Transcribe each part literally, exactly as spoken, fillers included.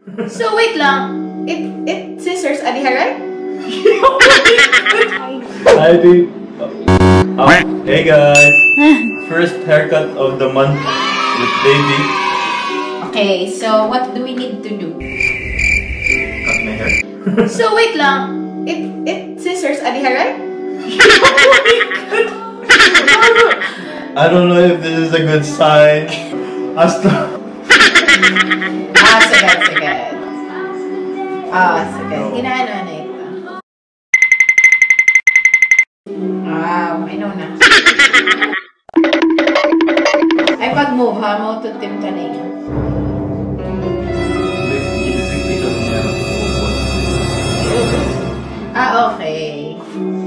So wait lang. It it scissors adiha, right? I think. Oh, hey guys. First haircut of the month with baby. Okay, so what do we need to do? Cut my hair. So wait lang. It it scissors adiha, right? I don't know if this is a good sign. Hasta. Ah, sige, sige. Ah, sige. Ginaano na ito. Wow, I know na. Ay, pag-move ha, maututim ka na yun. Ah, okay.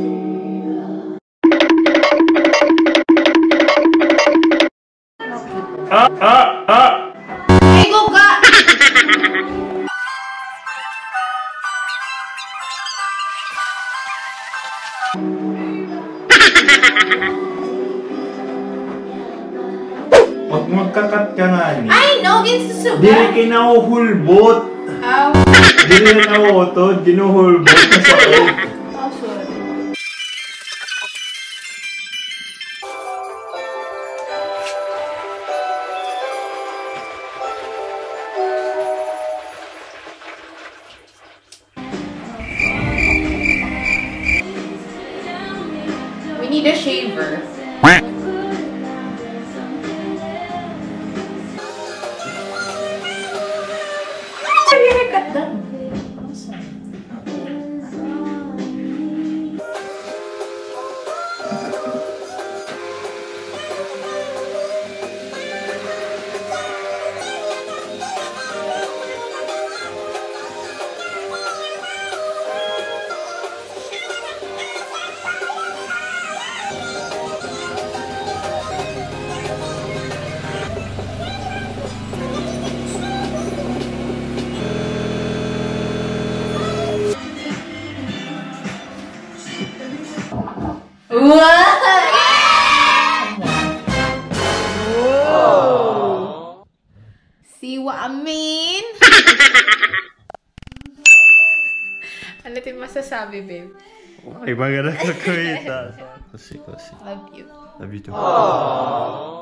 Ah, ah, ah! Ay, go ka! Huwag magkakat ka nga ni. Ay, no, ginsusuga. Dili kinauhulbot. Ow. Dili na nauutod, ginuhulbot na sa old. Oh, sorry. We need a shaver. Cut that. Whoa! See what I mean? Ano din masasabi, babe? Ay, maganda ka kuita. Kasi, kasi. Love you. Love you too.